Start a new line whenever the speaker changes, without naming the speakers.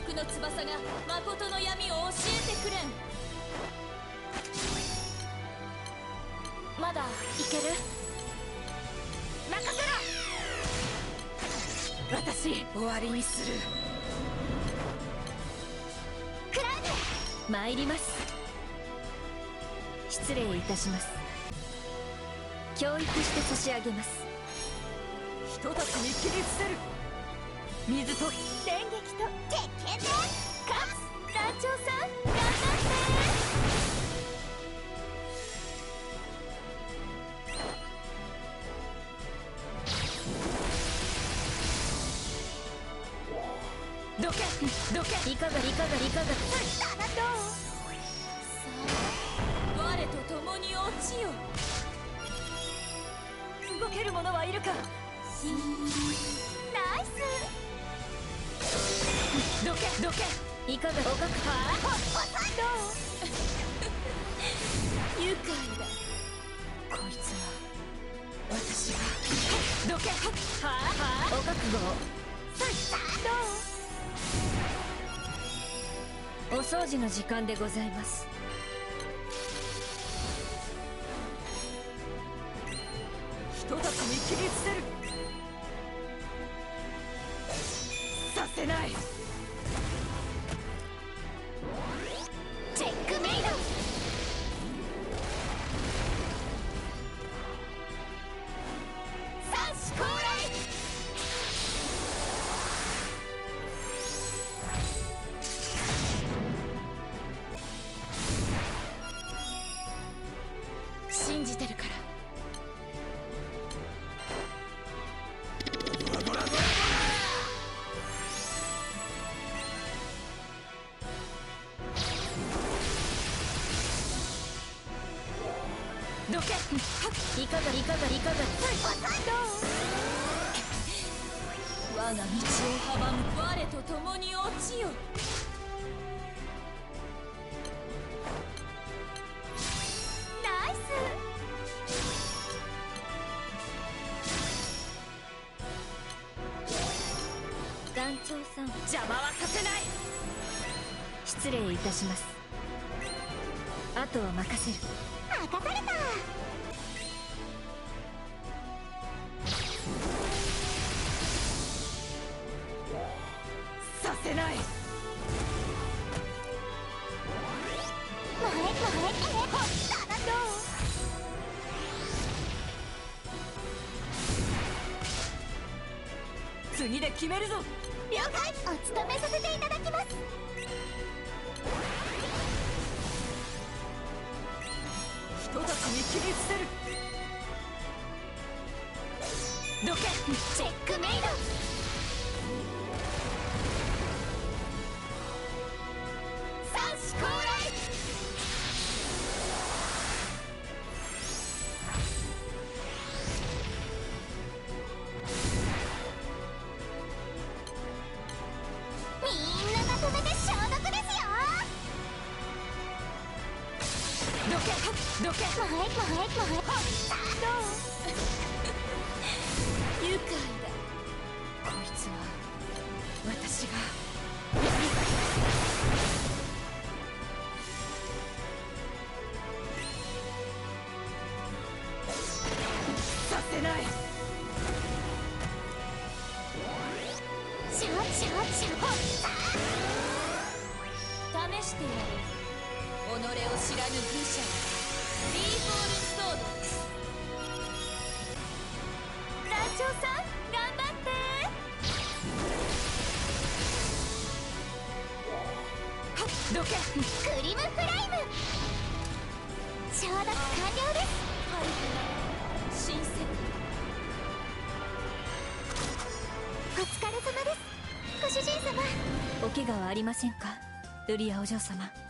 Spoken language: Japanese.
翼が誠の闇を教えてくれん。まだいける？任せろ。私終わりにする。クラウド参ります。失礼いたします。教育して差し上げます。人たちに起立せる。水と電撃と鉄拳で勝つ。団長さん頑張って。どけどけ。いかがどう？さあ我と共に落ちよ。動ける者はいるか？ナイス。どけ。いかがおかく。はあどう？愉快だ。こいつは私が。どけ。はあお覚悟を。どう？お掃除の時間でございます。人たちに起立せる。させない。チェックメイド。三子高来。信じてるから。どけ。いかがどう？我が道を阻む。我と共に落ちよ。ナイス。団長さん邪魔はさせない。失礼いたします。あとは任せる。任された。させない。次で決めるぞ。了解。お務めさせていただきます。人たちに起立せる。どけ。チェックメイド。三子高来。みんなまとめて消毒ですよ。どけ。愉快だ。こいつは私が。させない。試してやる。己を知らぬ愚者。ビーフォールストード。団長さん頑張って。どけ。クリムフライム。消毒完了です。新世界。お疲れ様です。ご主人様。お怪我はありませんか、ルリアお嬢様。